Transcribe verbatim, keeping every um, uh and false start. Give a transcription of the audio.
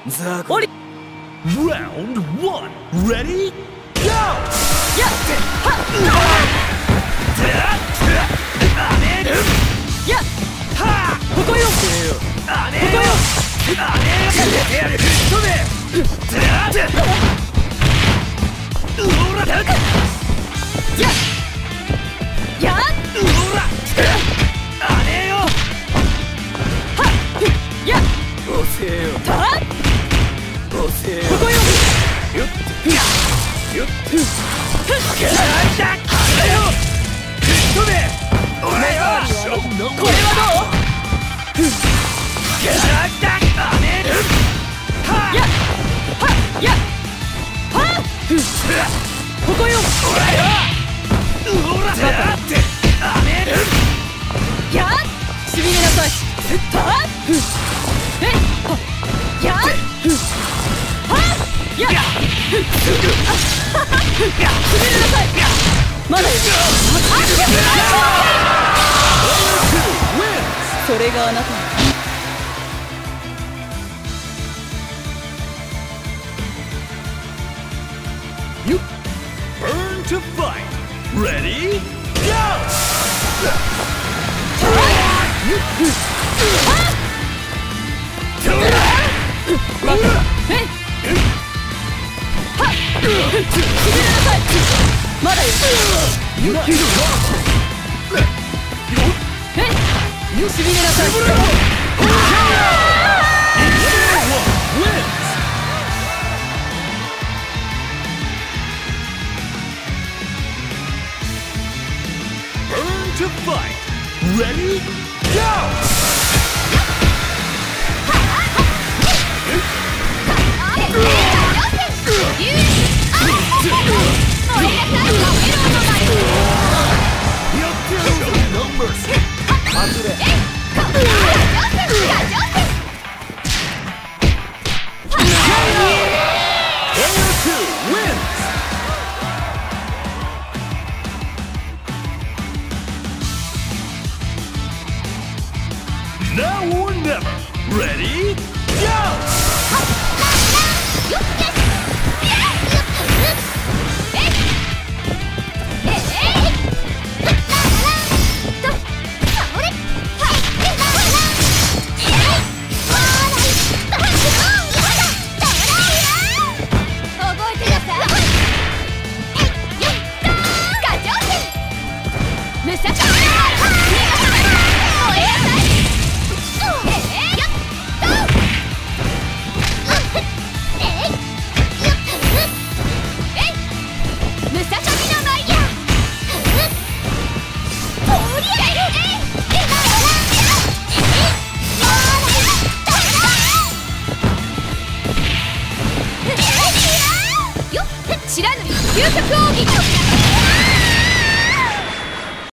おり Round one. Ready? Go! やっはっやっここよここよやっやっやったここよこれはどうやっはっやっはっここよやっしびれなさいはっえっやっはっやっしびれなさいまだよそれがあなたの You burn to fight. Ready? Go! まだよしびれなさい Burn to fight. Ready? Go! 知らぬ究極奥義